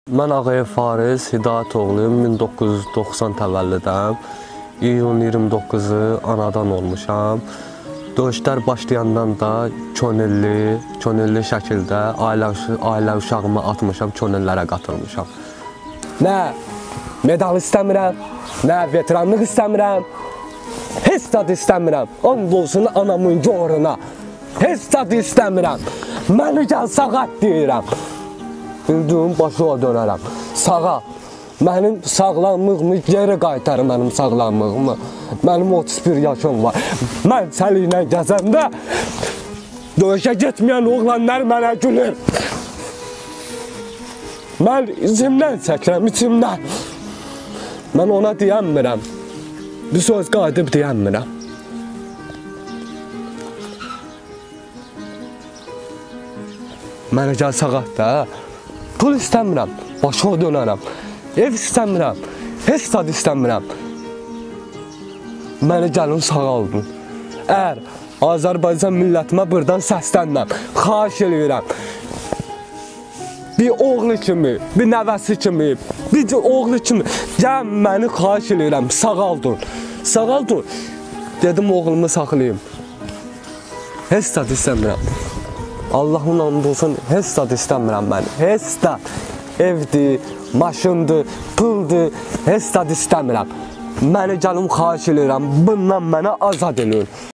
Mən Ağayev Fariz Hidayət oğluyum, 1990 təvəllüdəm. İyun 29-u anadan olmuşam. Döyüşlər başlayandan da könüllü şəkildə ailə uşağımı atmışam, könüllərə qatılmışam. Nə medal istəmirəm, nə veteranlıq istəmirəm, heç tadı istəmirəm. And olsun anamın goruna, heç tadı istəmirəm. Məni gəl sağat deyirəm. Bildiğim başa dönərəm. Sağa. Mənim sağlamlığımı geri qaytar, mənim sağlamlığımı. Mənim 31 yaşım var. Mən çəliylə gəzəndə döyüşə getməyən oğlanlar mənə gülür. Mən içimdən çəkirəm, içimdən. Mən ona deyəmirəm. Bir söz qayıdıb deyəmirəm. Mənə gəl sağat da. Pul istəmirəm, başa dönərəm. Ev istəmirəm, heç tad istəmirəm. Məni gəlin sağaldın. Əgər Azərbaycan millətimə buradan səslənməm, xahiş edirəm. Bir oğlu kimi, bir nəvəsi kimi, bir oğlu kimi gəl məni xahiş edirəm, sağaldın. Sağaldın. Dedim oğlumu saxlayayım. Heç tad istəmirəm. Allah'ın anı olsun, heç tad istəmirəm mən. Heç tad. Evdir, maşındır, puldur, heç tad istəmirəm. Məni gəlin xahiş edirəm, bundan mənə azad edin.